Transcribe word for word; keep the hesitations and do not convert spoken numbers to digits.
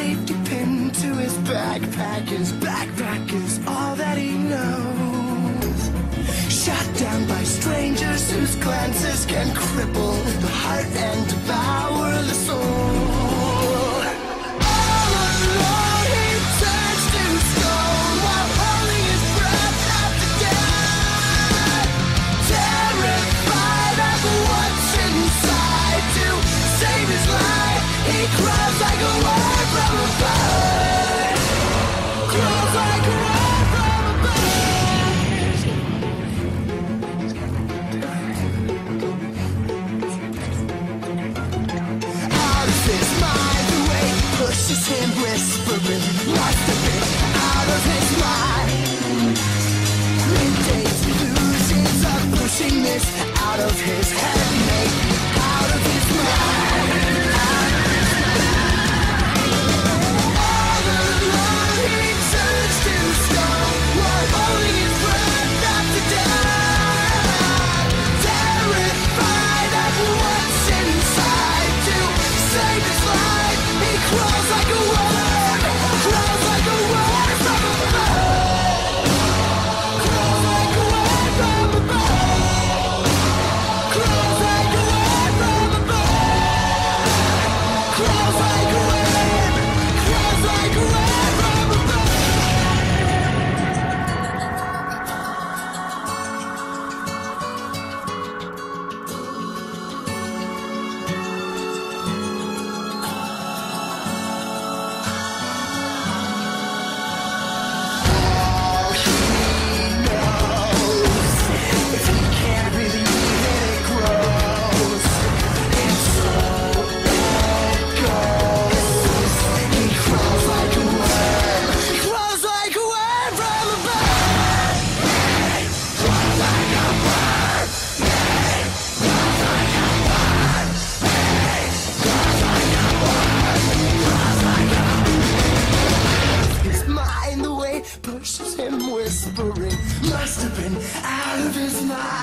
safety pin to his backpack. His backpack is all that he knows. Shot down by strangers whose glances can cripple the heart and devour the soul. All alone he turns to stone while holding his breath after death. Terrified of what's inside, to save his life he crawls like a worm from a bird. Crawls like a worm from a bird. Out of his mind, the way he pushes him, whispering, must have been out of his mind. Mid-days illusions are pushing this out of his head, mate, out of his mind. All alone he turns to stone while holding his breath after death. Terrified of what's inside, to save his life he crawls like a worm, crawls like a worm from a bird. Crawls like a worm from a bird. Crawls like a worm from a bird. Crawls like a worm, crawls like a worm from a bird. All he knows, if he can't believe it, it grows. It's so it goes. He crawls like a worm, crawls like a worm from a bird. Crawls like a worm. Crawls like a worm. Crawls like a worm. Crawls like a worm. His mind, the way pushes him, whispering, must have been out of his mind.